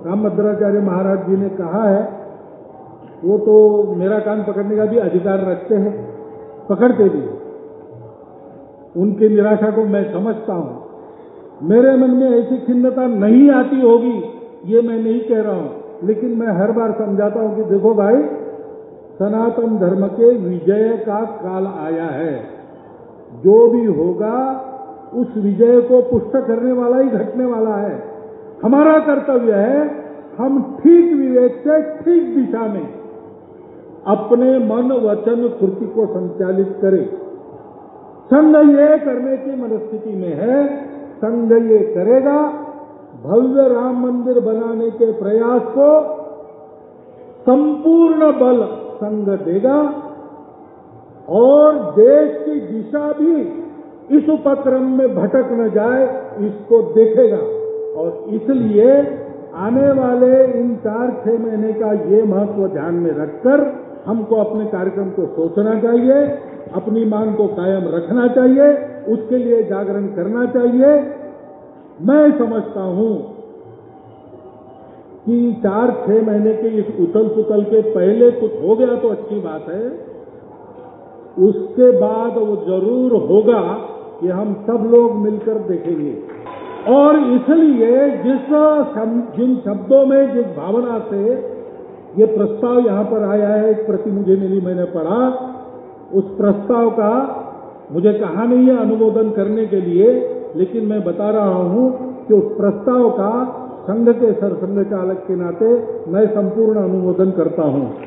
रामभद्राचार्य महाराज जी ने कहा है, वो तो मेरा कान पकड़ने का भी अधिकार रखते हैं, पकड़ते भी। उनकी निराशा को मैं समझता हूं। मेरे मन में ऐसी खिन्नता नहीं आती होगी, ये मैं नहीं कह रहा हूं, लेकिन मैं हर बार समझाता हूं कि देखो भाई, सनातन धर्म के विजय का काल आया है। जो भी होगा उस विजय को पुष्ट करने वाला ही घटने वाला है। हमारा कर्तव्य है हम ठीक विवेक से ठीक दिशा में अपने मन वचन कृति को संचालित करें। संघ ये करने की मनस्थिति में है, संघ ये करेगा। भव्य राम मंदिर बनाने के प्रयास को संपूर्ण बल संघ देगा और देश की दिशा भी इस उपक्रम में भटक न जाए, इसको देखेगा। और इसलिए आने वाले इन 4-6 महीने का ये महत्व ध्यान में रखकर हमको अपने कार्यक्रम को सोचना चाहिए, अपनी मांग को कायम रखना चाहिए, उसके लिए जागरण करना चाहिए। मैं समझता हूं कि 4-6 महीने के इस उथल पुथल के पहले कुछ हो गया तो अच्छी बात है, उसके बाद वो जरूर होगा कि हम सब लोग मिलकर देखेंगे। और इसलिए जिन शब्दों में, जिस भावना से ये प्रस्ताव यहां पर आया है, एक प्रति मुझे मिली, मैंने पढ़ा, उस प्रस्ताव का मुझे कहा नहीं है अनुमोदन करने के लिए, लेकिन मैं बता रहा हूं कि उस प्रस्ताव का संघ के सरसंघ चालक के नाते मैं संपूर्ण अनुमोदन करता हूं।